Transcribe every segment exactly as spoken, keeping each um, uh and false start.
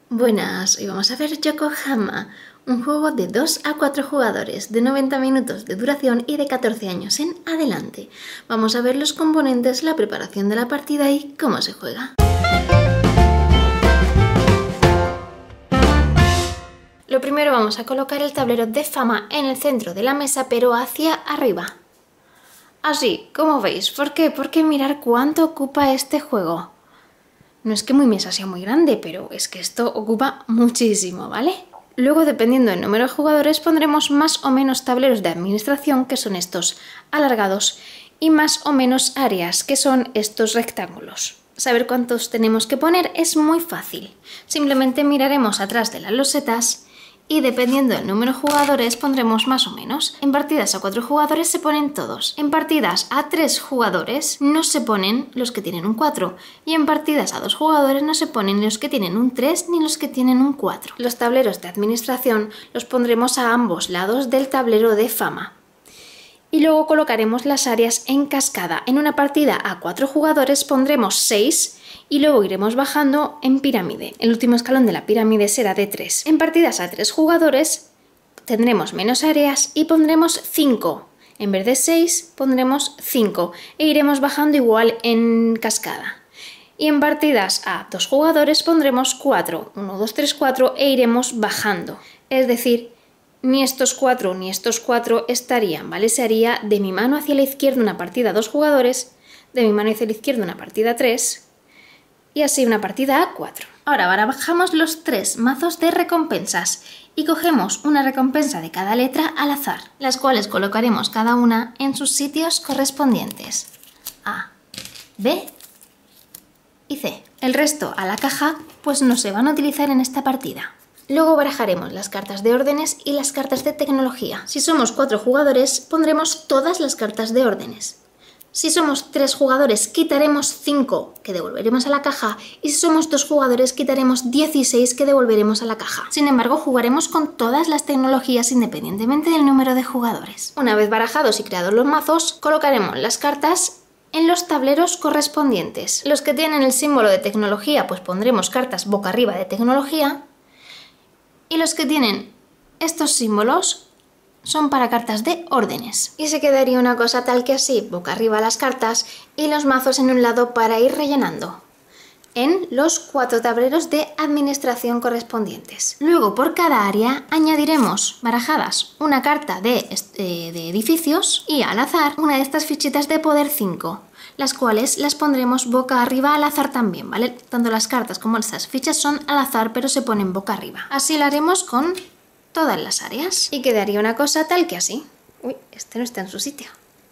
Buenas, hoy vamos a ver Yokohama, un juego de dos a cuatro jugadores, de noventa minutos de duración y de catorce años en adelante. Vamos a ver los componentes, la preparación de la partida y cómo se juega. Lo primero vamos a colocar el tablero de fama en el centro de la mesa, pero hacia arriba. Así, como veis. ¿Por qué? Porque mirad cuánto ocupa este juego. No es que mi mesa sea muy grande, pero es que esto ocupa muchísimo, ¿vale? Luego, dependiendo del número de jugadores, pondremos más o menos tableros de administración, que son estos alargados, y más o menos áreas, que son estos rectángulos. Saber cuántos tenemos que poner es muy fácil. Simplemente miraremos atrás de las losetas y dependiendo del número de jugadores pondremos más o menos. En partidas a cuatro jugadores se ponen todos. En partidas a tres jugadores no se ponen los que tienen un cuatro. Y en partidas a dos jugadores no se ponen los que tienen un tres ni los que tienen un cuatro. Los tableros de administración los pondremos a ambos lados del tablero de fama. Y luego colocaremos las áreas en cascada. En una partida a cuatro jugadores pondremos seis y luego iremos bajando en pirámide. El último escalón de la pirámide será de tres. En partidas a tres jugadores tendremos menos áreas y pondremos cinco. En vez de seis pondremos cinco e iremos bajando igual en cascada. Y en partidas a dos jugadores pondremos cuatro. uno, dos, tres, cuatro e iremos bajando. Es decir, ni estos cuatro ni estos cuatro estarían, ¿vale? Se haría de mi mano hacia la izquierda una partida a dos jugadores, de mi mano hacia la izquierda una partida a tres y así una partida a cuatro. Ahora barajamos los tres mazos de recompensas y cogemos una recompensa de cada letra al azar, las cuales colocaremos cada una en sus sitios correspondientes. A, B y C. El resto a la caja pues no se van a utilizar en esta partida. Luego barajaremos las cartas de órdenes y las cartas de tecnología. Si somos cuatro jugadores, pondremos todas las cartas de órdenes. Si somos tres jugadores, quitaremos cinco que devolveremos a la caja. Y si somos dos jugadores, quitaremos dieciséis que devolveremos a la caja. Sin embargo, jugaremos con todas las tecnologías independientemente del número de jugadores. Una vez barajados y creados los mazos, colocaremos las cartas en los tableros correspondientes. Los que tienen el símbolo de tecnología, pues pondremos cartas boca arriba de tecnología. Y los que tienen estos símbolos son para cartas de órdenes. Y se quedaría una cosa tal que así, boca arriba las cartas y los mazos en un lado para ir rellenando en los cuatro tableros de administración correspondientes. Luego, por cada área, añadiremos barajadas una carta de, eh, de edificios y al azar una de estas fichitas de poder cinco. Las cuales las pondremos boca arriba al azar también, ¿vale? Tanto las cartas como estas fichas son al azar, pero se ponen boca arriba. Así lo haremos con todas las áreas. Y quedaría una cosa tal que así. Uy, este no está en su sitio.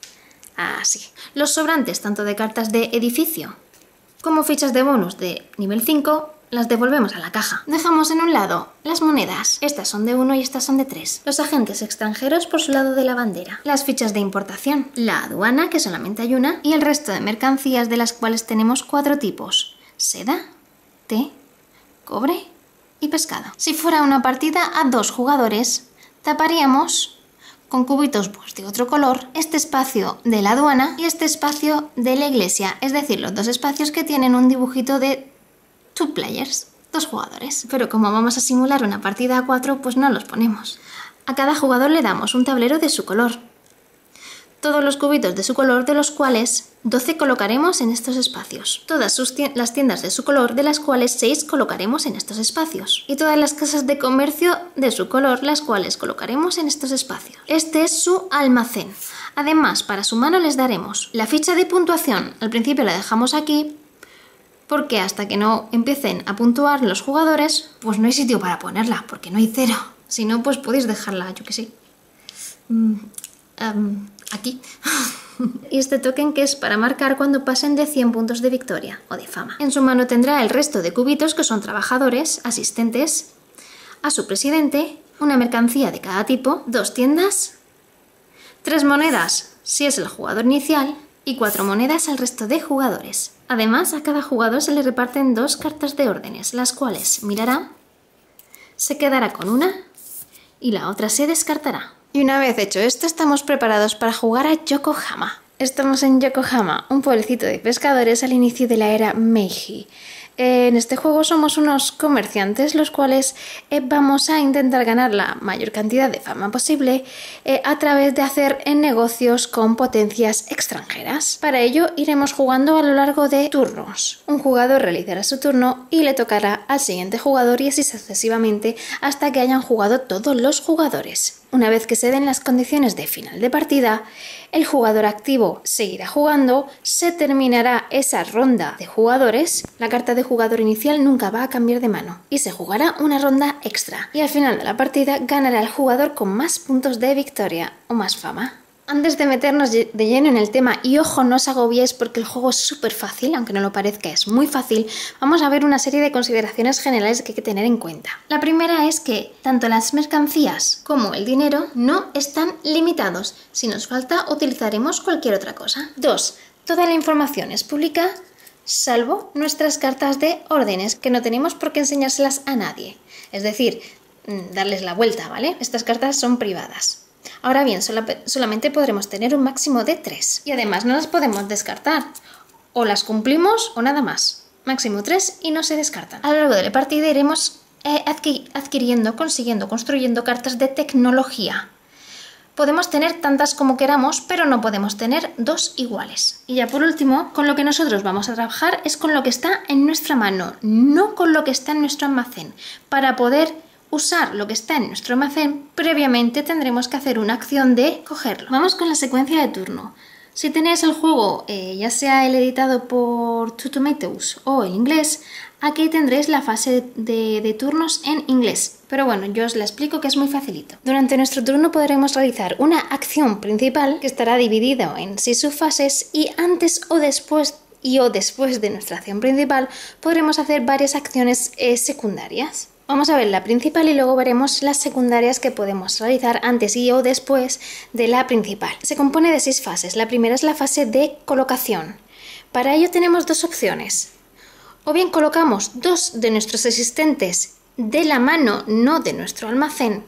Así. Los sobrantes, tanto de cartas de edificio como fichas de bonus de nivel cinco, las devolvemos a la caja. Dejamos en un lado las monedas. Estas son de uno y estas son de tres. Los agentes extranjeros por su lado de la bandera. Las fichas de importación. La aduana, que solamente hay una. Y el resto de mercancías, de las cuales tenemos cuatro tipos. Seda, té, cobre y pescado. Si fuera una partida a dos jugadores, taparíamos con cubitos pues, de otro color este espacio de la aduana y este espacio de la iglesia. Es decir, los dos espacios que tienen un dibujito de two players, dos jugadores. Pero como vamos a simular una partida a cuatro, pues no los ponemos. A cada jugador le damos un tablero de su color. Todos los cubitos de su color, de los cuales doce colocaremos en estos espacios. Todas sus ti- las tiendas de su color, de las cuales seis colocaremos en estos espacios. Y todas las casas de comercio de su color, las cuales colocaremos en estos espacios. Este es su almacén. Además, para su mano les daremos la ficha de puntuación. Al principio la dejamos aquí, porque hasta que no empiecen a puntuar los jugadores, pues no hay sitio para ponerla, porque no hay cero. Si no, pues podéis dejarla, yo que sé, mm, um, aquí. Y este token que es para marcar cuando pasen de cien puntos de victoria o de fama. En su mano tendrá el resto de cubitos que son trabajadores, asistentes, a su presidente, una mercancía de cada tipo, dos tiendas, tres monedas si es el jugador inicial y cuatro monedas al resto de jugadores. Además, a cada jugador se le reparten dos cartas de órdenes, las cuales mirará, se quedará con una y la otra se descartará. Y una vez hecho esto, estamos preparados para jugar a Yokohama. Estamos en Yokohama, un pueblecito de pescadores al inicio de la era Meiji. En este juego somos unos comerciantes los cuales eh, vamos a intentar ganar la mayor cantidad de fama posible eh, a través de hacer eh, negocios con potencias extranjeras. Para ello iremos jugando a lo largo de turnos. Un jugador realizará su turno y le tocará al siguiente jugador y así sucesivamente hasta que hayan jugado todos los jugadores. Una vez que se den las condiciones de final de partida, el jugador activo seguirá jugando, se terminará esa ronda de jugadores, la carta de jugador inicial nunca va a cambiar de mano y se jugará una ronda extra y al final de la partida ganará el jugador con más puntos de victoria o más fama. Antes de meternos de lleno en el tema, y ojo, no os agobiéis porque el juego es súper fácil, aunque no lo parezca, es muy fácil, vamos a ver una serie de consideraciones generales que hay que tener en cuenta. La primera es que tanto las mercancías como el dinero no están limitados. Si nos falta, utilizaremos cualquier otra cosa. Dos. Toda la información es pública, salvo nuestras cartas de órdenes, que no tenemos por qué enseñárselas a nadie. Es decir, darles la vuelta, ¿vale? Estas cartas son privadas. Ahora bien, sola, solamente podremos tener un máximo de tres y además no las podemos descartar. O las cumplimos o nada más. Máximo tres y no se descartan. A lo largo de la partida iremos eh, adqui adquiriendo, consiguiendo, construyendo cartas de tecnología. Podemos tener tantas como queramos, pero no podemos tener dos iguales. Y ya por último, con lo que nosotros vamos a trabajar es con lo que está en nuestra mano, no con lo que está en nuestro almacén. Para poder usar lo que está en nuestro almacén, previamente tendremos que hacer una acción de cogerlo. Vamos con la secuencia de turno. Si tenéis el juego, eh, ya sea el editado por Two Tomatoes o el inglés, aquí tendréis la fase de, de turnos en inglés. Pero bueno, yo os la explico que es muy facilito. Durante nuestro turno podremos realizar una acción principal que estará dividida en seis subfases y antes o después y o después de nuestra acción principal podremos hacer varias acciones eh, secundarias. Vamos a ver la principal y luego veremos las secundarias que podemos realizar antes y o después de la principal. Se compone de seis fases. La primera es la fase de colocación. Para ello tenemos dos opciones. O bien colocamos dos de nuestros asistentes de la mano, no de nuestro almacén,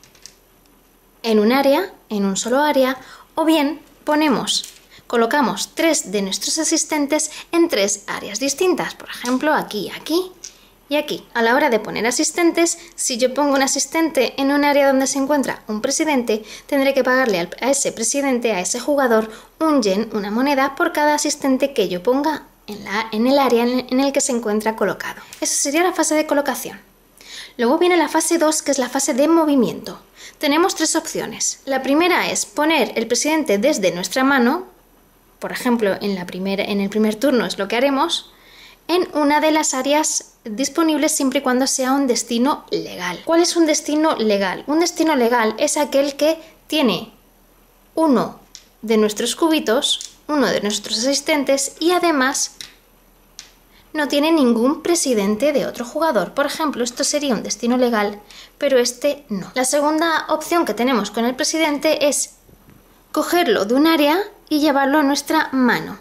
en un área, en un solo área, o bien ponemos, colocamos tres de nuestros asistentes en tres áreas distintas. Por ejemplo, aquí, aquí y aquí. A la hora de poner asistentes, si yo pongo un asistente en un área donde se encuentra un presidente, tendré que pagarle a ese presidente, a ese jugador, un yen, una moneda, por cada asistente que yo ponga en, la, en el área en el que se encuentra colocado. Esa sería la fase de colocación. Luego viene la fase dos, que es la fase de movimiento. Tenemos tres opciones. La primera es poner el presidente desde nuestra mano, por ejemplo, en, la primera, en el primer turno es lo que haremos, en una de las áreas disponibles siempre y cuando sea un destino legal. ¿Cuál es un destino legal? Un destino legal es aquel que tiene uno de nuestros cubitos, uno de nuestros asistentes y además no tiene ningún presidente de otro jugador. Por ejemplo, esto sería un destino legal, pero este no. La segunda opción que tenemos con el presidente es cogerlo de un área y llevarlo a nuestra mano.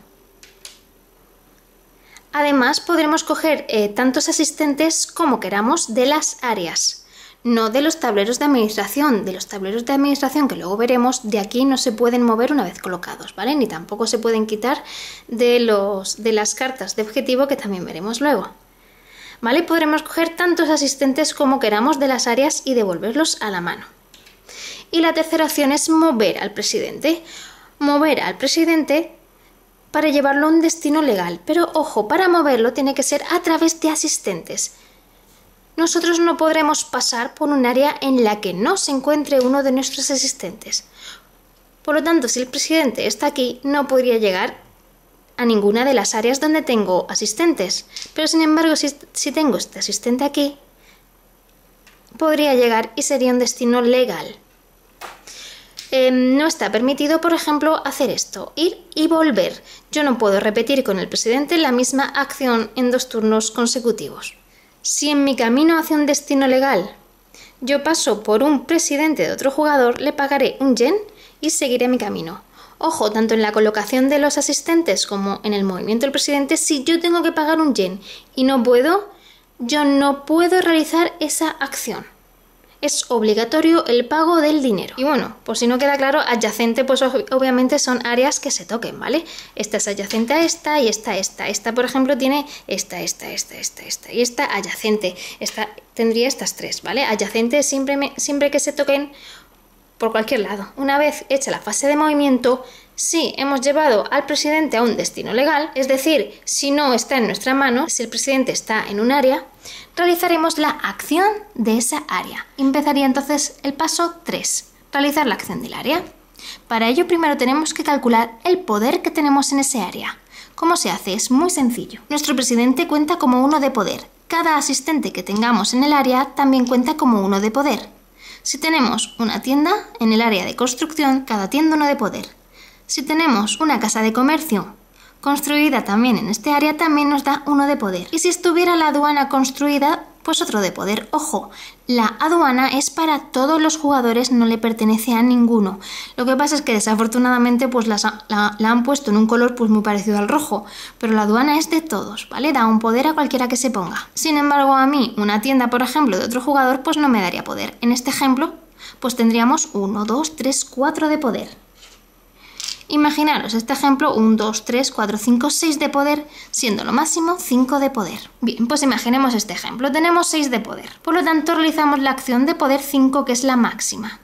Además, podremos coger eh, tantos asistentes como queramos de las áreas, no de los tableros de administración. De los tableros de administración que luego veremos, de aquí no se pueden mover una vez colocados, ¿vale? Ni tampoco se pueden quitar de, los, de las cartas de objetivo que también veremos luego, ¿vale? Podremos coger tantos asistentes como queramos de las áreas y devolverlos a la mano. Y la tercera opción es mover al presidente. Mover al presidente para llevarlo a un destino legal, pero ojo, para moverlo tiene que ser a través de asistentes. Nosotros no podremos pasar por un área en la que no se encuentre uno de nuestros asistentes. Por lo tanto, si el presidente está aquí, no podría llegar a ninguna de las áreas donde tengo asistentes. Pero sin embargo, si, si tengo este asistente aquí, podría llegar y sería un destino legal. Eh, no está permitido, por ejemplo, hacer esto, ir y volver. Yo no puedo repetir con el presidente la misma acción en dos turnos consecutivos. Si en mi camino hacia un destino legal yo paso por un presidente de otro jugador, le pagaré un yen y seguiré mi camino. Ojo, tanto en la colocación de los asistentes como en el movimiento del presidente, si yo tengo que pagar un yen y no puedo, yo no puedo realizar esa acción. es obligatorio el pago del dinero. Y bueno, por si no queda claro, adyacente pues obviamente son áreas que se toquen, ¿vale? Esta es adyacente a esta y esta, esta. Esta, por ejemplo, tiene esta, esta, esta, esta, esta y esta adyacente. Esta tendría estas tres, ¿vale? Adyacente siempre, siempre que se toquen por cualquier lado. Una vez hecha la fase de movimiento, si hemos llevado al presidente a un destino legal, es decir, si no está en nuestra mano, si el presidente está en un área, realizaremos la acción de esa área. Empezaría entonces el paso tres, realizar la acción del área. Para ello primero tenemos que calcular el poder que tenemos en ese área. ¿Cómo se hace? Es muy sencillo. Nuestro presidente cuenta como uno de poder. Cada asistente que tengamos en el área también cuenta como uno de poder. Si tenemos una tienda en el área de construcción, cada tienda uno de poder. Si tenemos una casa de comercio construida también en este área, también nos da uno de poder. Y si estuviera la aduana construida, pues otro de poder. Ojo, la aduana es para todos los jugadores, no le pertenece a ninguno. Lo que pasa es que desafortunadamente pues la, la, la han puesto en un color pues muy parecido al rojo, pero la aduana es de todos, ¿vale? Da un poder a cualquiera que se ponga. Sin embargo, a mí, una tienda, por ejemplo, de otro jugador, pues no me daría poder. En este ejemplo, pues tendríamos uno, dos, tres, cuatro de poder. Imaginaros este ejemplo, uno, dos, tres, cuatro, cinco, seis de poder, siendo lo máximo cinco de poder. Bien, pues imaginemos este ejemplo, tenemos seis de poder, por lo tanto realizamos la acción de poder cinco, que es la máxima.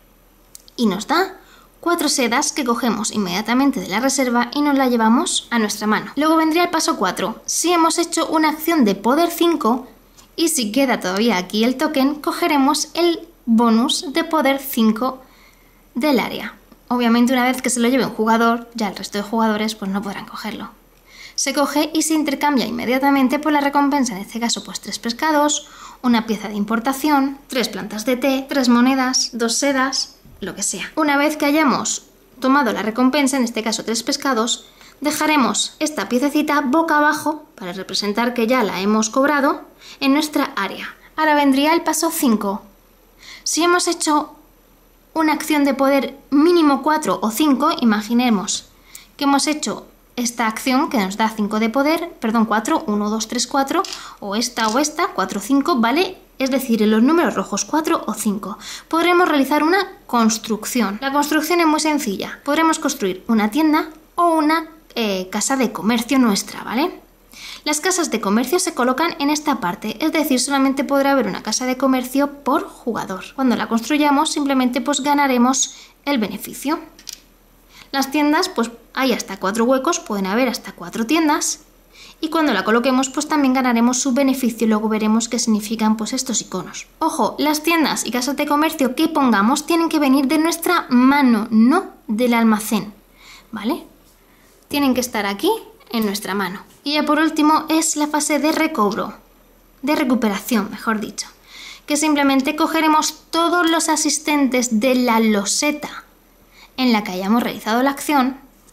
Y nos da cuatro sedas que cogemos inmediatamente de la reserva y nos la llevamos a nuestra mano. Luego vendría el paso cuatro, si hemos hecho una acción de poder cinco y si queda todavía aquí el token, cogeremos el bonus de poder cinco del área. Obviamente una vez que se lo lleve un jugador, ya el resto de jugadores pues no podrán cogerlo. Se coge y se intercambia inmediatamente por la recompensa, en este caso pues tres pescados, una pieza de importación, tres plantas de té, tres monedas, dos sedas, lo que sea. Una vez que hayamos tomado la recompensa, en este caso tres pescados, dejaremos esta piececita boca abajo para representar que ya la hemos cobrado en nuestra área. Ahora vendría el paso cinco. Si hemos hecho una acción de poder mínimo cuatro o cinco, imaginemos que hemos hecho esta acción que nos da cinco de poder, perdón, cuatro, uno, dos, tres, cuatro, o esta o esta, cuatro, cinco, ¿vale? Es decir, en los números rojos cuatro o cinco. Podremos realizar una construcción. La construcción es muy sencilla. Podremos construir una tienda o una eh, casa de comercio nuestra, ¿vale? Las casas de comercio se colocan en esta parte, es decir, solamente podrá haber una casa de comercio por jugador. Cuando la construyamos, simplemente pues ganaremos el beneficio. Las tiendas, pues hay hasta cuatro huecos, pueden haber hasta cuatro tiendas. Y cuando la coloquemos, pues también ganaremos su beneficio y luego veremos qué significan pues estos iconos. Ojo, las tiendas y casas de comercio que pongamos tienen que venir de nuestra mano, no del almacén, ¿vale? Tienen que estar aquí en nuestra mano. Y ya por último es la fase de recobro, de recuperación, mejor dicho, que simplemente cogeremos todos los asistentes de la loseta en la que hayamos realizado la acción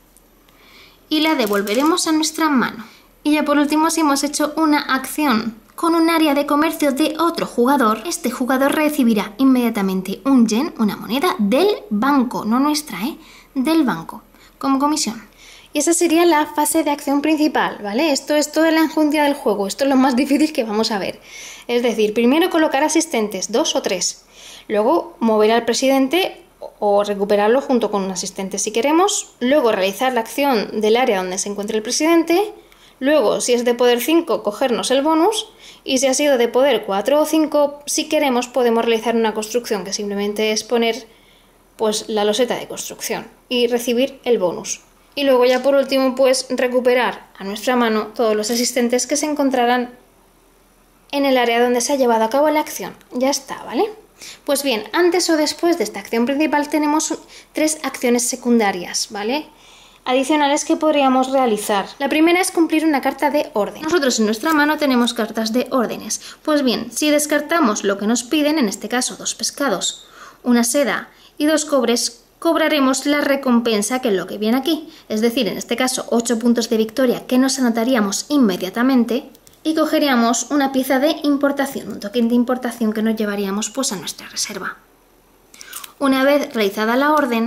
y la devolveremos a nuestra mano. Y ya por último, si hemos hecho una acción con un área de comercio de otro jugador, este jugador recibirá inmediatamente un yen, una moneda del banco, no nuestra, ¿eh? Del banco, como comisión. Y esa sería la fase de acción principal, ¿vale? Esto es toda la enjundia del juego, esto es lo más difícil que vamos a ver. Es decir, primero colocar asistentes, dos o tres. Luego mover al presidente o recuperarlo junto con un asistente si queremos. Luego realizar la acción del área donde se encuentra el presidente. Luego, si es de poder cinco, cogernos el bonus. Y si ha sido de poder cuatro o cinco, si queremos podemos realizar una construcción que simplemente es poner pues la loseta de construcción y recibir el bonus. Y luego ya por último pues recuperar a nuestra mano todos los asistentes que se encontrarán en el área donde se ha llevado a cabo la acción. Ya está, ¿vale? Pues bien, antes o después de esta acción principal tenemos tres acciones secundarias, ¿vale? Adicionales que podríamos realizar. La primera es cumplir una carta de orden. Nosotros en nuestra mano tenemos cartas de órdenes. Pues bien, si descartamos lo que nos piden, en este caso dos pescados, una seda y dos cobres, cobraremos la recompensa, que es lo que viene aquí, es decir, en este caso ocho puntos de victoria que nos anotaríamos inmediatamente y cogeríamos una pieza de importación, un token de importación que nos llevaríamos pues a nuestra reserva. Una vez realizada la orden,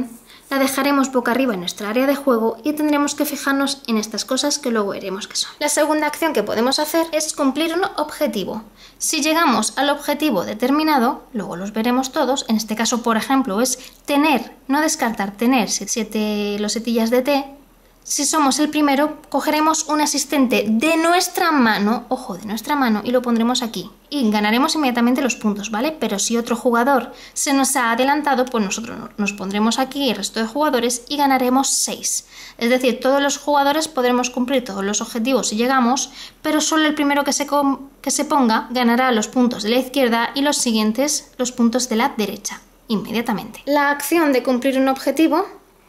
la dejaremos boca arriba en nuestra área de juego y tendremos que fijarnos en estas cosas que luego veremos que son. La segunda acción que podemos hacer es cumplir un objetivo. Si llegamos al objetivo determinado, luego los veremos todos, en este caso por ejemplo es tener, no descartar, tener siete losetillas de té. Si somos el primero, cogeremos un asistente de nuestra mano, ojo, de nuestra mano, y lo pondremos aquí. Y ganaremos inmediatamente los puntos, ¿vale? Pero si otro jugador se nos ha adelantado, pues nosotros nos pondremos aquí el resto de jugadores y ganaremos seis. Es decir, todos los jugadores podremos cumplir todos los objetivos si llegamos, pero solo el primero que se, que se ponga ganará los puntos de la izquierda y los siguientes los puntos de la derecha, inmediatamente. La acción de cumplir un objetivo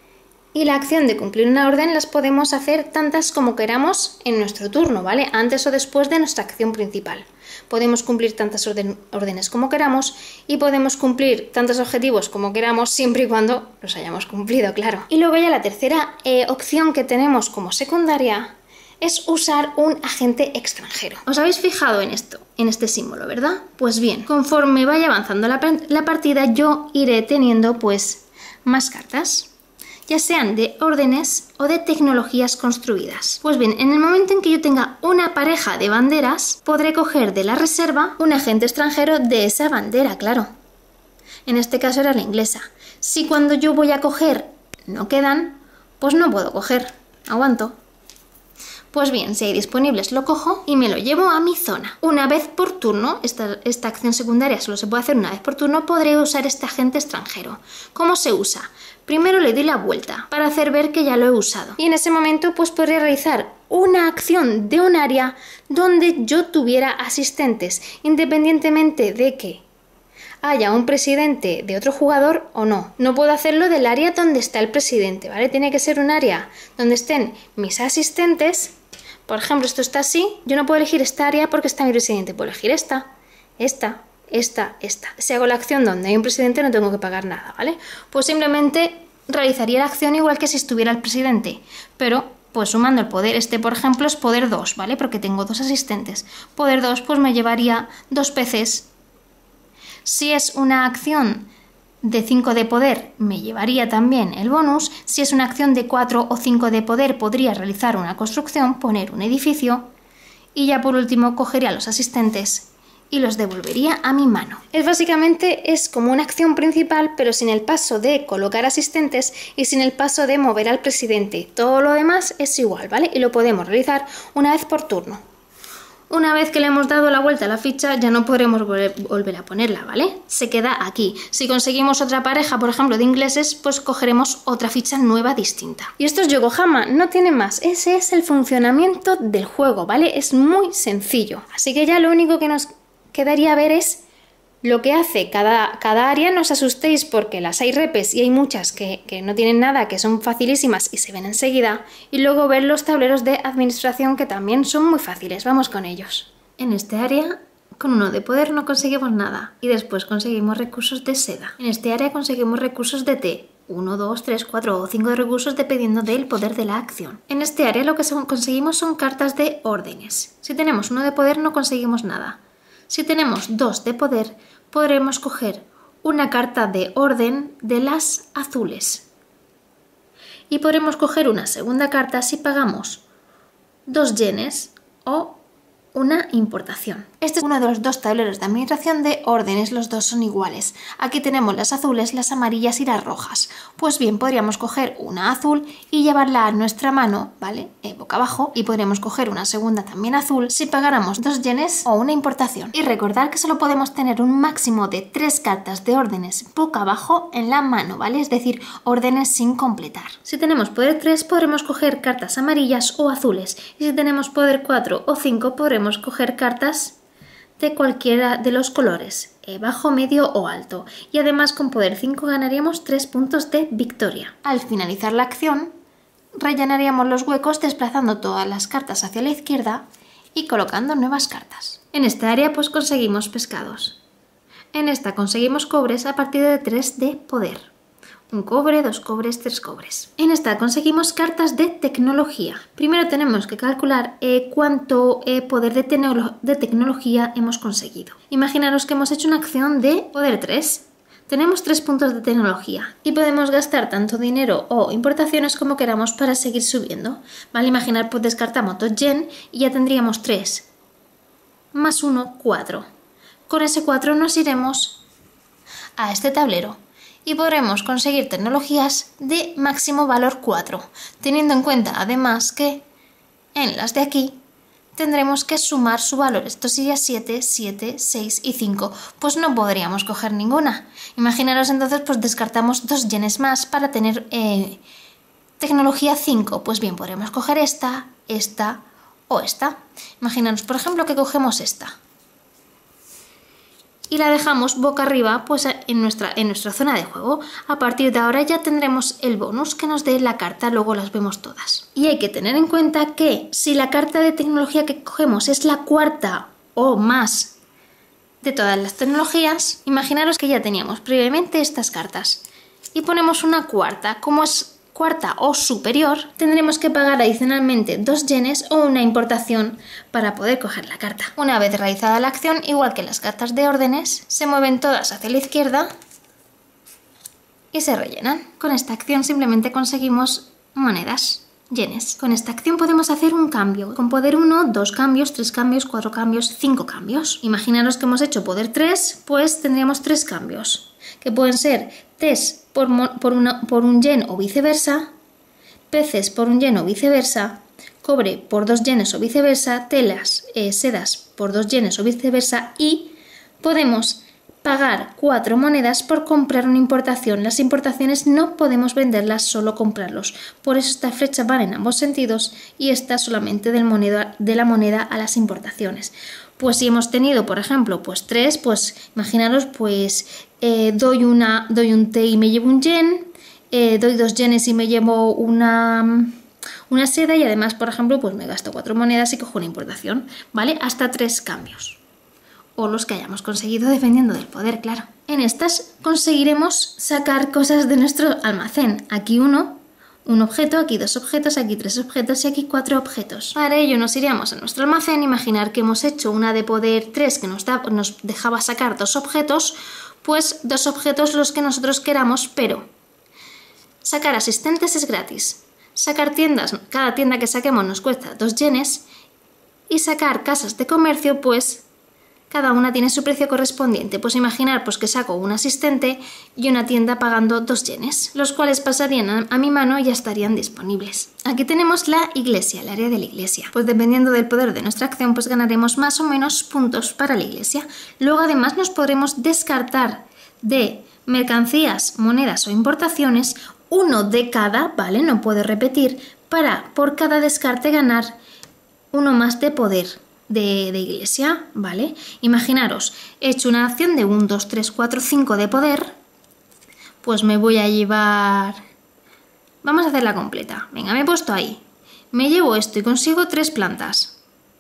y la acción de cumplir una orden las podemos hacer tantas como queramos en nuestro turno, ¿vale? Antes o después de nuestra acción principal. Podemos cumplir tantas orden, órdenes como queramos y podemos cumplir tantos objetivos como queramos siempre y cuando los hayamos cumplido, claro. Y luego ya la tercera eh, opción que tenemos como secundaria es usar un agente extranjero. ¿Os habéis fijado en esto, en este símbolo, verdad? Pues bien, conforme vaya avanzando la, la partida yo iré teniendo pues más cartas, ya sean de órdenes o de tecnologías construidas. Pues bien, en el momento en que yo tenga una pareja de banderas, podré coger de la reserva un agente extranjero de esa bandera, claro. En este caso era la inglesa. Si cuando yo voy a coger no quedan, pues no puedo coger. Aguanto. Pues bien, si hay disponibles lo cojo y me lo llevo a mi zona. Una vez por turno, esta, esta acción secundaria solo se puede hacer una vez por turno, podré usar este agente extranjero. ¿Cómo se usa? Primero le doy la vuelta para hacer ver que ya lo he usado. Y en ese momento pues podré realizar una acción de un área donde yo tuviera asistentes, independientemente de que haya un presidente de otro jugador o no. No puedo hacerlo del área donde está el presidente, ¿vale? Tiene que ser un área donde estén mis asistentes. Por ejemplo, esto está así, yo no puedo elegir esta área porque está mi presidente, puedo elegir esta, esta, esta, esta. Si hago la acción donde hay un presidente no tengo que pagar nada, ¿vale? Pues simplemente realizaría la acción igual que si estuviera el presidente, pero pues sumando el poder, este por ejemplo es poder dos, ¿vale? Porque tengo dos asistentes. Poder dos pues me llevaría dos P Cs. Si es una acción de cinco de poder, me llevaría también el bonus. Si es una acción de cuatro o cinco de poder, podría realizar una construcción, poner un edificio y ya por último cogería los asistentes y los devolvería a mi mano. Es básicamente es como una acción principal, pero sin el paso de colocar asistentes y sin el paso de mover al presidente. Todo lo demás es igual, ¿vale? Y lo podemos realizar una vez por turno. Una vez que le hemos dado la vuelta a la ficha ya no podremos volver a ponerla, ¿vale? Se queda aquí. Si conseguimos otra pareja, por ejemplo, de ingleses, pues cogeremos otra ficha nueva distinta. Y esto es Yokohama, no tiene más. Ese es el funcionamiento del juego, ¿vale? Es muy sencillo. Así que ya lo único que nos quedaría ver es lo que hace cada, cada área. No os asustéis porque las hay repes y hay muchas que, que no tienen nada, que son facilísimas y se ven enseguida. Y luego ver los tableros de administración que también son muy fáciles. Vamos con ellos. En este área, con uno de poder no conseguimos nada. Y después conseguimos recursos de seda. En este área conseguimos recursos de té. uno, dos, tres, cuatro o cinco recursos dependiendo del poder de la acción. En este área lo que conseguimos son cartas de órdenes. Si tenemos uno de poder no conseguimos nada. Si tenemos dos de poder, podremos coger una carta de orden de las azules. Y podremos coger una segunda carta si pagamos dos yenes o una importación. Este es uno de los dos tableros de administración de órdenes, los dos son iguales. Aquí tenemos las azules, las amarillas y las rojas. Pues bien, podríamos coger una azul y llevarla a nuestra mano, ¿vale? Eh, boca abajo, y podríamos coger una segunda también azul si pagáramos dos yenes o una importación. Y recordar que solo podemos tener un máximo de tres cartas de órdenes boca abajo en la mano, ¿vale? Es decir, órdenes sin completar. Si tenemos poder tres, podremos coger cartas amarillas o azules. Y si tenemos poder cuatro o cinco, podremos coger cartas de cualquiera de los colores, eh, bajo, medio o alto. Y además con poder cinco ganaríamos tres puntos de victoria. Al finalizar la acción, rellenaríamos los huecos desplazando todas las cartas hacia la izquierda y colocando nuevas cartas. En esta área pues conseguimos pescados. En esta conseguimos cobres a partir de tres de poder. Un cobre, dos cobres, tres cobres. En esta conseguimos cartas de tecnología. Primero tenemos que calcular eh, cuánto eh, poder de, de tecnología hemos conseguido. Imaginaros que hemos hecho una acción de poder tres. tenemos tres puntos de tecnología y podemos gastar tanto dinero o importaciones como queramos para seguir subiendo. Vale, imaginar, pues descartamos dos yen y ya tendríamos tres. Más uno, cuatro. Con ese cuatro nos iremos a este tablero y podremos conseguir tecnologías de máximo valor cuatro, teniendo en cuenta además que en las de aquí tendremos que sumar su valor. Esto sería siete, siete, seis y cinco. Pues no podríamos coger ninguna. Imaginaros entonces, pues descartamos dos yenes más para tener eh, tecnología cinco. Pues bien, podremos coger esta, esta o esta. Imaginaros, por ejemplo, que cogemos esta y la dejamos boca arriba, pues en nuestra, en nuestra zona de juego. A partir de ahora ya tendremos el bonus que nos dé la carta, luego las vemos todas. Y hay que tener en cuenta que si la carta de tecnología que cogemos es la cuarta o más de todas las tecnologías, imaginaros que ya teníamos previamente estas cartas y ponemos una cuarta. Como es cuarta o superior, tendremos que pagar adicionalmente dos yenes o una importación para poder coger la carta. Una vez realizada la acción, igual que las cartas de órdenes, se mueven todas hacia la izquierda y se rellenan. Con esta acción simplemente conseguimos monedas, yenes. Con esta acción podemos hacer un cambio. Con poder uno, dos cambios, tres cambios, cuatro cambios, cinco cambios. Imaginaros que hemos hecho poder tres, pues tendríamos tres cambios, que pueden ser tes por, por, una, por un yen o viceversa, peces por un yen o viceversa, cobre por dos yenes o viceversa, telas, eh, sedas por dos yenes o viceversa, y podemos pagar cuatro monedas por comprar una importación. Las importaciones no podemos venderlas, solo comprarlos. Por eso esta flecha va en ambos sentidos y esta solamente del moneda, de la moneda a las importaciones. Pues si hemos tenido, por ejemplo, pues tres, pues imaginaros, pues eh, doy, una, doy un té y me llevo un yen, eh, doy dos yenes y me llevo una, una seda, y además, por ejemplo, pues me gasto cuatro monedas y cojo una importación, ¿vale? Hasta tres cambios. O los que hayamos conseguido dependiendo del poder, claro. En estas conseguiremos sacar cosas de nuestro almacén. Aquí uno, un objeto, aquí dos objetos, aquí tres objetos y aquí cuatro objetos. Para ello nos iríamos a nuestro almacén. Imaginar que hemos hecho una de poder tres que nos, da, nos dejaba sacar dos objetos, pues dos objetos los que nosotros queramos, pero sacar asistentes es gratis. Sacar tiendas, cada tienda que saquemos nos cuesta dos yenes, y sacar casas de comercio, pues cada una tiene su precio correspondiente. Pues imaginar pues que saco un asistente y una tienda pagando dos yenes, los cuales pasarían a, a mi mano y ya estarían disponibles. Aquí tenemos la iglesia, el área de la iglesia. Pues dependiendo del poder de nuestra acción, pues ganaremos más o menos puntos para la iglesia. Luego además nos podremos descartar de mercancías, monedas o importaciones uno de cada, ¿vale? No puedo repetir, para por cada descarte ganar uno más de poder. De, de iglesia, ¿vale? Imaginaros, he hecho una acción de uno, dos, tres, cuatro, cinco de poder, pues me voy a llevar... Vamos a hacerla completa. Venga, me he puesto ahí. Me llevo esto y consigo tres plantas.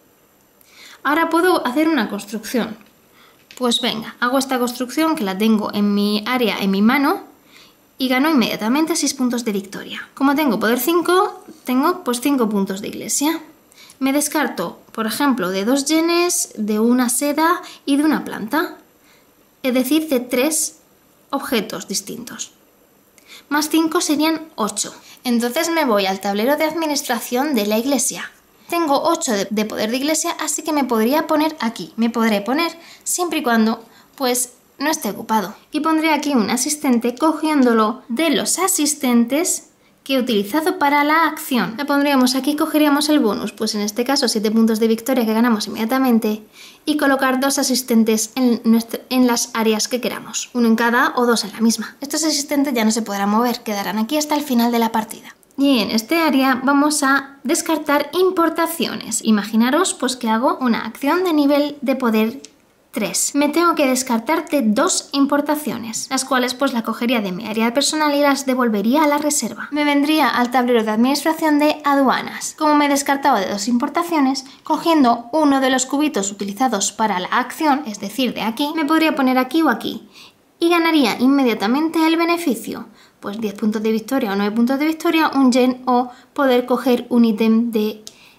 Ahora puedo hacer una construcción. Pues venga, hago esta construcción que la tengo en mi área, en mi mano, y gano inmediatamente seis puntos de victoria. Como tengo poder cinco, tengo pues cinco puntos de iglesia. Me descarto, por ejemplo, de dos yenes, de una seda y de una planta. Es decir, de tres objetos distintos. Más cinco serían ocho. Entonces me voy al tablero de administración de la iglesia. Tengo ocho de, de poder de iglesia, así que me podría poner aquí. Me podré poner siempre y cuando, pues, no esté ocupado. Y pondré aquí un asistente cogiéndolo de los asistentes que he utilizado para la acción. Le pondríamos aquí, cogeríamos el bonus, pues en este caso siete puntos de victoria que ganamos inmediatamente, y colocar dos asistentes en, nuestro, en las áreas que queramos, uno en cada o dos en la misma. Estos asistentes ya no se podrán mover, quedarán aquí hasta el final de la partida. Y en este área vamos a descartar importaciones. Imaginaros pues que hago una acción de nivel de poder tres. Me tengo que descartar de dos importaciones, las cuales pues la cogería de mi área de personal y las devolvería a la reserva. Me vendría al tablero de administración de aduanas. Como me he descartado de dos importaciones, cogiendo uno de los cubitos utilizados para la acción, es decir, de aquí, me podría poner aquí o aquí y ganaría inmediatamente el beneficio. Pues diez puntos de victoria o nueve puntos de victoria, un yen o poder coger un ítem de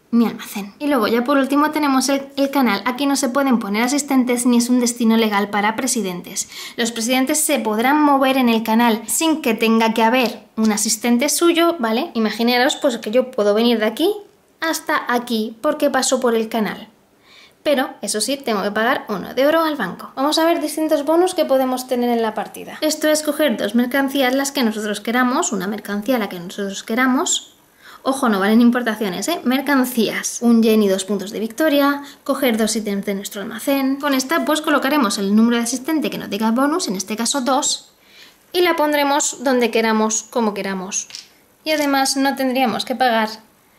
mi almacén. Y luego ya por último tenemos el, el canal. Aquí no se pueden poner asistentes ni es un destino legal para presidentes. Los presidentes se podrán mover en el canal sin que tenga que haber un asistente suyo, ¿vale? Imaginaros pues que yo puedo venir de aquí hasta aquí porque paso por el canal. Pero, eso sí, tengo que pagar uno de oro al banco. Vamos a ver distintos bonos que podemos tener en la partida. Esto es coger dos mercancías, las que nosotros queramos, una mercancía la que nosotros queramos. Ojo, no valen importaciones, ¿eh? Mercancías. Un yen y dos puntos de victoria, coger dos ítems de nuestro almacén. Con esta pues colocaremos el número de asistente que nos diga bonus, en este caso dos, y la pondremos donde queramos, como queramos. Y además no tendríamos que pagar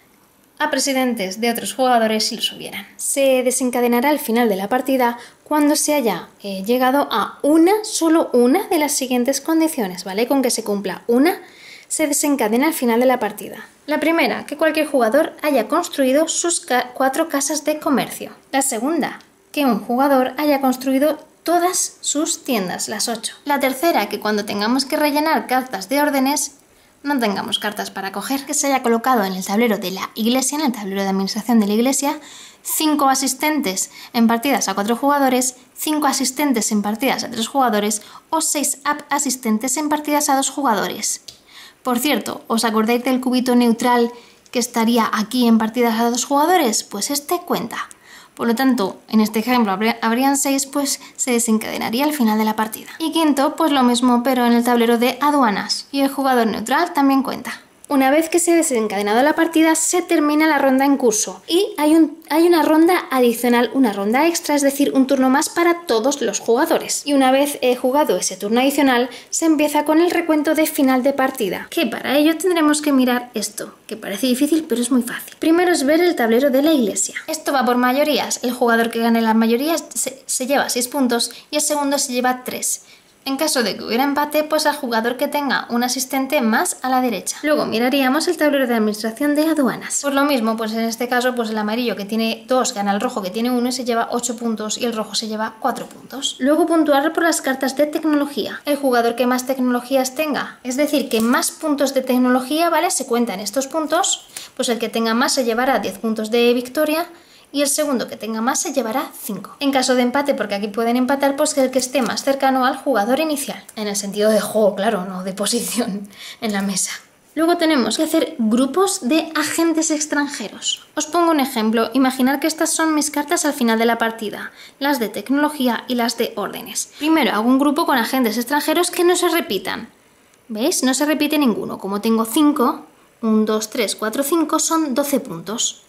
a presidentes de otros jugadores si los hubieran. Se desencadenará al final de la partida cuando se haya eh, llegado a una, solo una de las siguientes condiciones, ¿vale? Con que se cumpla una, se desencadena al final de la partida. La primera, que cualquier jugador haya construido sus ca- cuatro casas de comercio. La segunda, que un jugador haya construido todas sus tiendas, las ocho. La tercera, que cuando tengamos que rellenar cartas de órdenes, no tengamos cartas para coger. Que se haya colocado en el tablero de la iglesia, en el tablero de administración de la iglesia, cinco asistentes en partidas a cuatro jugadores, cinco asistentes en partidas a tres jugadores o seis asistentes en partidas a dos jugadores. Por cierto, ¿os acordáis del cubito neutral que estaría aquí en partidas a dos jugadores? Pues este cuenta. Por lo tanto, en este ejemplo habrían seis, pues se desencadenaría al final de la partida. Y quinto, pues lo mismo, pero en el tablero de aduanas. Y el jugador neutral también cuenta. Una vez que se ha desencadenado la partida, se termina la ronda en curso. Y hay, un, hay una ronda adicional, una ronda extra, es decir, un turno más para todos los jugadores. Y una vez he jugado ese turno adicional, se empieza con el recuento de final de partida. Que para ello tendremos que mirar esto, que parece difícil, pero es muy fácil. Primero es ver el tablero de la iglesia. Esto va por mayorías. El jugador que gane las mayorías se, se lleva seis puntos y el segundo se lleva tres. En caso de que hubiera empate, pues al jugador que tenga un asistente más a la derecha. Luego miraríamos el tablero de administración de aduanas. Pues lo mismo, pues en este caso, pues el amarillo que tiene dos gana el rojo que tiene uno y se lleva ocho puntos y el rojo se lleva cuatro puntos. Luego puntuar por las cartas de tecnología. El jugador que más tecnologías tenga, es decir, que más puntos de tecnología, ¿vale? Se cuentan estos puntos, pues el que tenga más se llevará diez puntos de victoria y el segundo que tenga más se llevará cinco. En caso de empate, porque aquí pueden empatar, pues que el que esté más cercano al jugador inicial. En el sentido de juego, claro, no de posición en la mesa. Luego tenemos que hacer grupos de agentes extranjeros. Os pongo un ejemplo. Imaginar que estas son mis cartas al final de la partida, las de tecnología y las de órdenes. Primero hago un grupo con agentes extranjeros que no se repitan. ¿Veis? No se repite ninguno. Como tengo cinco, uno, dos, tres, cuatro, cinco, son doce puntos.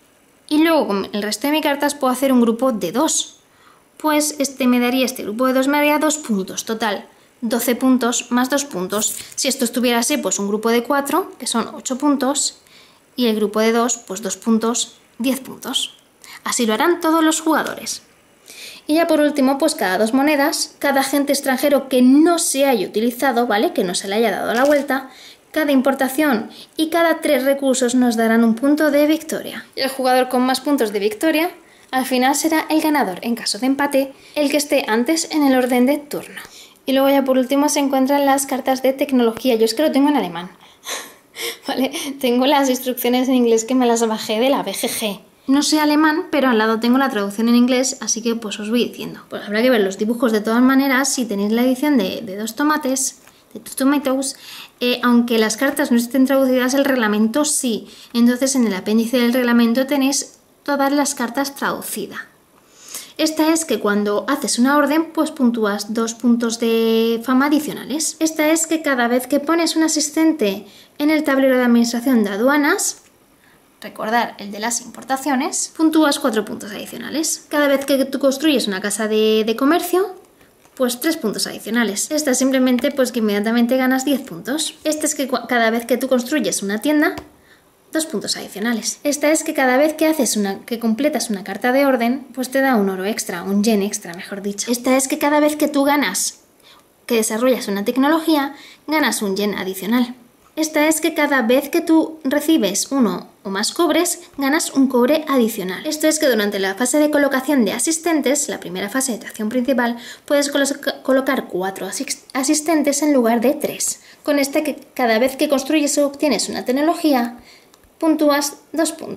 Y luego con el resto de mis cartas puedo hacer un grupo de dos. Pues este me daría, este grupo de dos me daría dos puntos. Total, doce puntos más dos puntos. Si esto estuviera así, pues un grupo de cuatro, que son ocho puntos. Y el grupo de dos, pues dos puntos, diez puntos. Así lo harán todos los jugadores. Y ya por último, pues cada dos monedas, cada agente extranjero que no se haya utilizado, ¿vale? Que no se le haya dado la vuelta, cada importación y cada tres recursos nos darán un punto de victoria. Y el jugador con más puntos de victoria al final será el ganador. En caso de empate, el que esté antes en el orden de turno. Y luego ya por último se encuentran las cartas de tecnología. Yo es que lo tengo en alemán. ¿Vale? Tengo las instrucciones en inglés que me las bajé de la B G G. No sé alemán, pero al lado tengo la traducción en inglés, así que pues os voy diciendo. Pues habrá que ver los dibujos de todas maneras. Si tenéis la edición de, de dos tomates, de Two Tomatoes, eh, aunque las cartas no estén traducidas, el reglamento sí. Entonces en el apéndice del reglamento tenéis todas las cartas traducidas. Esta es que cuando haces una orden, pues puntúas dos puntos de fama adicionales. Esta es que cada vez que pones un asistente en el tablero de administración de aduanas, recordar el de las importaciones, puntúas cuatro puntos adicionales. Cada vez que tú construyes una casa de, de comercio, pues tres puntos adicionales. Esta es simplemente pues que inmediatamente ganas diez puntos. Esta es que cada vez que tú construyes una tienda, dos puntos adicionales. Esta es que cada vez que haces una, que completas una carta de orden, pues te da un oro extra, un yen extra, mejor dicho. Esta es que cada vez que tú ganas, que desarrollas una tecnología, ganas un yen adicional. Esta es que cada vez que tú recibes uno o más cobres, ganas un cobre adicional. Esto es que durante la fase de colocación de asistentes, la primera fase de tu acción principal, puedes colo colocar cuatro asistentes en lugar de tres. Con este que cada vez que construyes o obtienes una tecnología, puntúas dos puntos.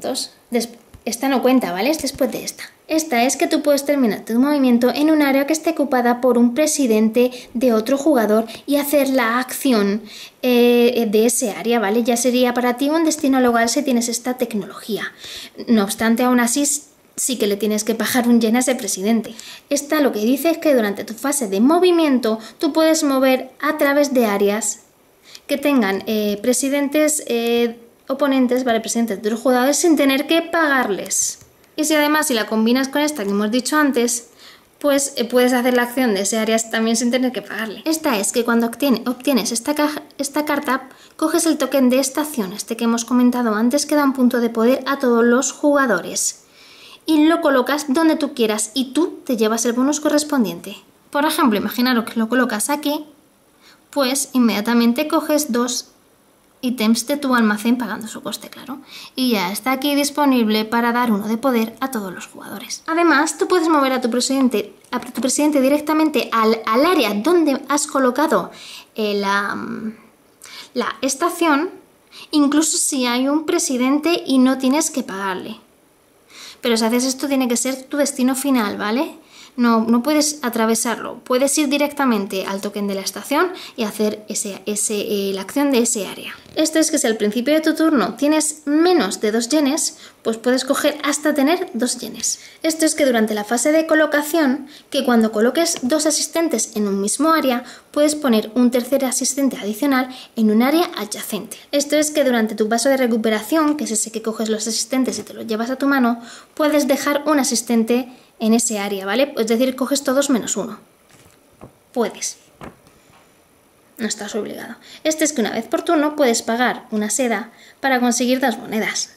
Des- esta no cuenta, ¿vale? Es después de esta. Esta es que tú puedes terminar tu movimiento en un área que esté ocupada por un presidente de otro jugador y hacer la acción eh, de ese área, ¿vale? Ya sería para ti un destino local si tienes esta tecnología. No obstante, aún así sí que le tienes que pagar un yen a ese presidente. Esta lo que dice es que durante tu fase de movimiento tú puedes mover a través de áreas que tengan eh, presidentes eh, oponentes, ¿vale? Presidentes de otros jugadores sin tener que pagarles. Y si además si la combinas con esta que hemos dicho antes, pues eh, puedes hacer la acción de ese área también sin tener que pagarle. Esta es que cuando obtiene, obtienes esta, caja, esta carta, coges el token de estación, este que hemos comentado antes, que da un punto de poder a todos los jugadores. Y lo colocas donde tú quieras y tú te llevas el bonus correspondiente. Por ejemplo, imaginaros que lo colocas aquí, pues inmediatamente coges dos ítems de tu almacén pagando su coste, claro, y ya está aquí disponible para dar uno de poder a todos los jugadores. Además, tú puedes mover a tu presidente, a tu presidente directamente al, al área donde has colocado eh, la, la estación, incluso si hay un presidente y no tienes que pagarle. Pero si haces esto tiene que ser tu destino final, ¿vale? No, no puedes atravesarlo, puedes ir directamente al token de la estación y hacer ese, ese, eh, la acción de ese área. Esto es que si al principio de tu turno tienes menos de dos yenes, pues puedes coger hasta tener dos yenes. Esto es que durante la fase de colocación, que cuando coloques dos asistentes en un mismo área, puedes poner un tercer asistente adicional en un área adyacente. Esto es que durante tu paso de recuperación, que es ese que coges los asistentes y te los llevas a tu mano, puedes dejar un asistente en ese área, ¿vale? Es decir, coges todos menos uno. Puedes. No estás obligado. Este es que una vez por turno puedes pagar una seda para conseguir dos monedas.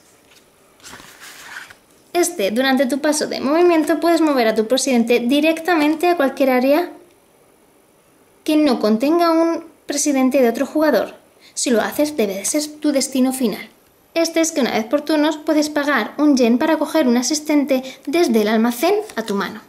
Este, durante tu paso de movimiento, puedes mover a tu presidente directamente a cualquier área que no contenga un presidente de otro jugador. Si lo haces, debe de ser tu destino final. Este es que una vez por turnos puedes pagar un yen para coger un asistente desde el almacén a tu mano.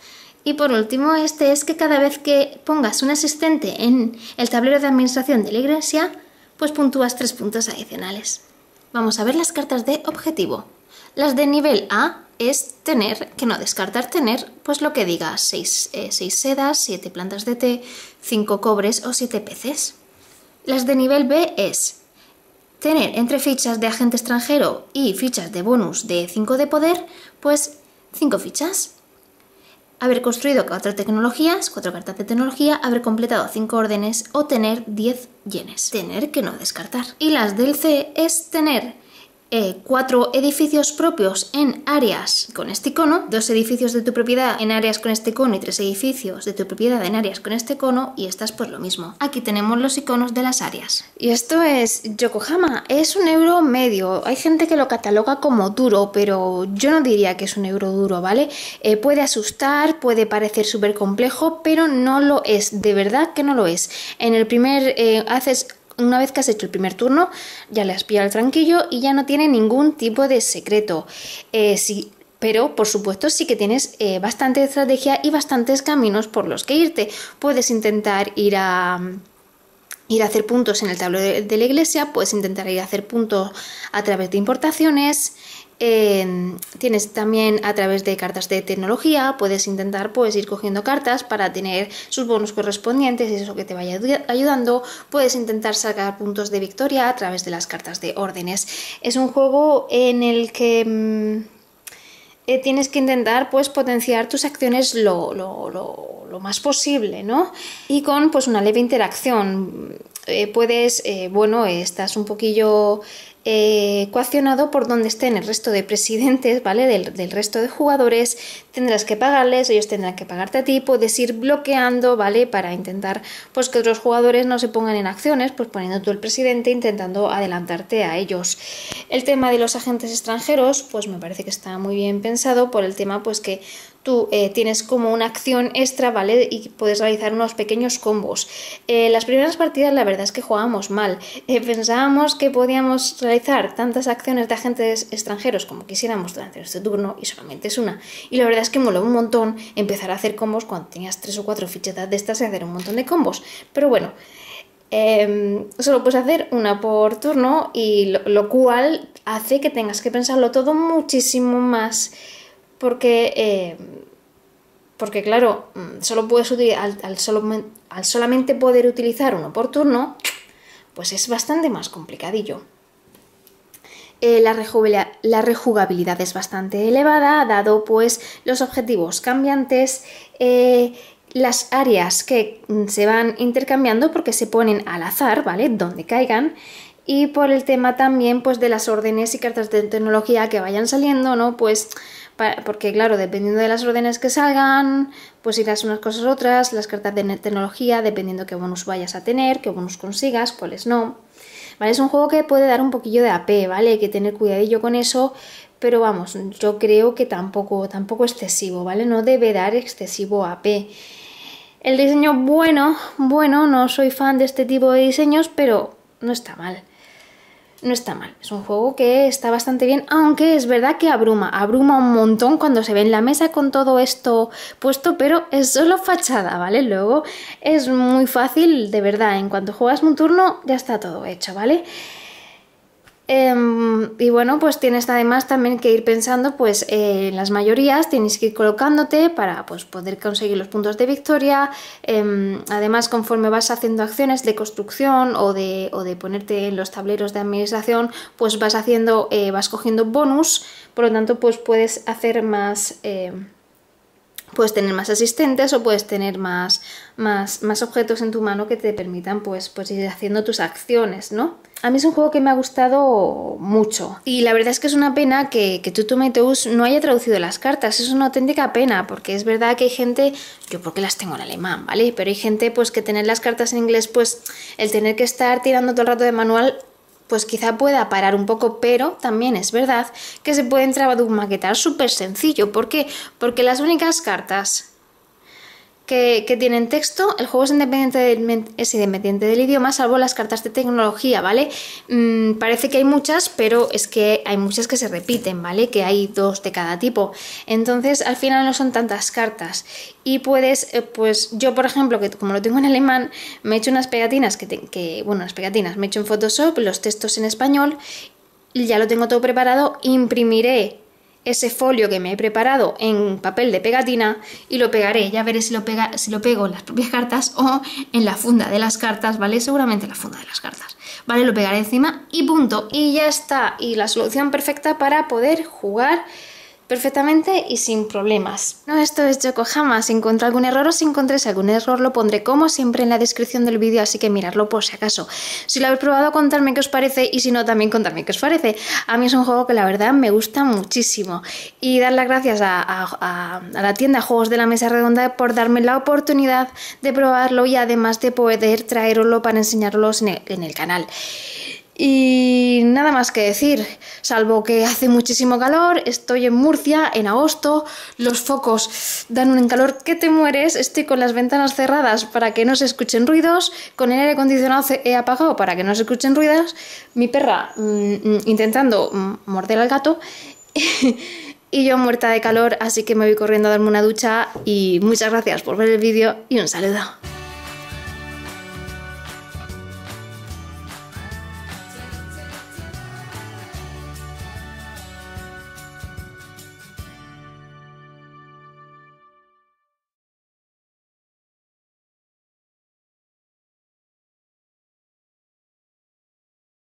Y por último, este es que cada vez que pongas un asistente en el tablero de administración de la iglesia, pues puntúas tres puntos adicionales. Vamos a ver las cartas de objetivo. Las de nivel A es tener, que no descartar tener, pues lo que diga, seis sedas, siete plantas de té, cinco cobres o siete peces. Las de nivel B es tener entre fichas de agente extranjero y fichas de bonus de cinco de poder, pues cinco fichas. Haber construido cuatro tecnologías, cuatro cartas de tecnología, haber completado cinco órdenes o tener diez yenes. Tener, que no descartar. Y las del C es tener eh, cuatro edificios propios en áreas con este icono, dos edificios de tu propiedad en áreas con este icono y tres edificios de tu propiedad en áreas con este icono, y estas pues lo mismo. Aquí tenemos los iconos de las áreas. Y esto es Yokohama, es un euro medio. Hay gente que lo cataloga como duro, pero yo no diría que es un euro duro, ¿vale? Eh, puede asustar, puede parecer súper complejo, pero no lo es, de verdad que no lo es. En el primer eh, haces... Una vez que has hecho el primer turno, ya le has pillado el tranquillo y ya no tiene ningún tipo de secreto. Eh, sí, pero, por supuesto, sí que tienes eh, bastante estrategia y bastantes caminos por los que irte. Puedes intentar ir a... ir a hacer puntos en el tablero de, de la iglesia, puedes intentar ir a hacer puntos a través de importaciones. Eh, tienes también a través de cartas de tecnología, puedes intentar pues, ir cogiendo cartas para tener sus bonos correspondientes y eso que te vaya ayudando. Puedes intentar sacar puntos de victoria a través de las cartas de órdenes. Es un juego en el que mmm, eh, tienes que intentar pues, potenciar tus acciones lo, lo, lo, lo más posible, ¿no? Y con pues, una leve interacción. Eh, puedes, eh, bueno, estás un poquillo... Eh, coaccionado por donde estén el resto de presidentes, ¿vale? Del, del resto de jugadores, tendrás que pagarles, ellos tendrán que pagarte a ti, puedes ir bloqueando, ¿vale? Para intentar pues que otros jugadores no se pongan en acciones, pues poniendo tú el presidente, intentando adelantarte a ellos. El tema de los agentes extranjeros, pues me parece que está muy bien pensado por el tema pues que tú eh, tienes como una acción extra, ¿vale? Y puedes realizar unos pequeños combos. Eh, las primeras partidas la verdad es que jugábamos mal. Eh, pensábamos que podíamos realizar tantas acciones de agentes extranjeros como quisiéramos durante nuestro turno y solamente es una. Y la verdad es que moló un montón empezar a hacer combos cuando tenías tres o cuatro fichetas de estas y hacer un montón de combos. Pero bueno, eh, solo puedes hacer una por turno y lo, lo cual hace que tengas que pensarlo todo muchísimo más porque, eh, porque claro, solo puedes utilizar, al, al, solo, al solamente poder utilizar uno por turno, pues es bastante más complicadillo. Eh, la, rejugabilidad, la rejugabilidad es bastante elevada, dado pues los objetivos cambiantes, eh, las áreas que se van intercambiando porque se ponen al azar, ¿vale? Donde caigan, y por el tema también pues de las órdenes y cartas de tecnología que vayan saliendo, ¿no? Pues para, porque claro, dependiendo de las órdenes que salgan, pues irás unas cosas otras, las cartas de tecnología, dependiendo qué bonus vayas a tener, qué bonus consigas, cuáles no. ¿Vale? Es un juego que puede dar un poquillo de A P, ¿vale? Hay que tener cuidadillo con eso, pero vamos, yo creo que tampoco, tampoco excesivo, ¿vale? No debe dar excesivo A P. El diseño, bueno, bueno, no soy fan de este tipo de diseños, pero no está mal. No está mal, es un juego que está bastante bien, aunque es verdad que abruma, abruma un montón cuando se ve en la mesa con todo esto puesto, pero es solo fachada, ¿vale? Luego es muy fácil, de verdad, en cuanto juegas un turno ya está todo hecho, ¿vale? Eh, y bueno, pues tienes además también que ir pensando pues eh, en las mayorías, tienes que ir colocándote para pues, poder conseguir los puntos de victoria. Eh, además, conforme vas haciendo acciones de construcción o de, o de ponerte en los tableros de administración, pues vas haciendo, eh, vas cogiendo bonus, por lo tanto pues puedes hacer más... Eh, puedes tener más asistentes o puedes tener más, más, más objetos en tu mano que te permitan pues, pues ir haciendo tus acciones, ¿no? A mí es un juego que me ha gustado mucho y la verdad es que es una pena que, que Two Tomatoes no haya traducido las cartas, es una auténtica pena porque es verdad que hay gente, yo porque las tengo en alemán, ¿vale? Pero hay gente pues que tener las cartas en inglés, pues el tener que estar tirando todo el rato de manual pues quizá pueda parar un poco, pero también es verdad que se pueden maquetar súper sencillo. ¿Por qué? Porque las únicas cartas que, que tienen texto, el juego es independiente, de, es independiente del idioma, salvo las cartas de tecnología, ¿vale? Mm, parece que hay muchas, pero es que hay muchas que se repiten, ¿vale? Que hay dos de cada tipo. Entonces, al final no son tantas cartas. Y puedes, eh, pues yo por ejemplo, que como lo tengo en alemán, me he hecho unas pegatinas, que, te, que bueno, unas pegatinas, me he hecho en Photoshop los textos en español, y ya lo tengo todo preparado, imprimiré ese folio que me he preparado en papel de pegatina y lo pegaré, ya veré si lo, pega, si lo pego en las propias cartas o en la funda de las cartas, ¿vale? Seguramente en la funda de las cartas, ¿vale? Lo pegaré encima y punto, y ya está, y la solución perfecta para poder jugar perfectamente y sin problemas. No, esto es Yokohama. Si encuentro algún error o si encontréis algún error lo pondré como siempre en la descripción del vídeo, así que miradlo por si acaso. Si lo habéis probado, contadme qué os parece y si no, también contadme qué os parece. A mí es un juego que la verdad me gusta muchísimo y dar las gracias a, a, a la tienda Juegos de la Mesa Redonda por darme la oportunidad de probarlo y además de poder traeroslo para enseñarlos en el, en el canal. Y nada más que decir, salvo que hace muchísimo calor, estoy en Murcia en agosto, los focos dan un calor que te mueres, estoy con las ventanas cerradas para que no se escuchen ruidos, con el aire acondicionado he apagado para que no se escuchen ruidos, mi perra mmm, intentando mmm, morder al gato y yo muerta de calor, así que me voy corriendo a darme una ducha y muchas gracias por ver el vídeo y un saludo.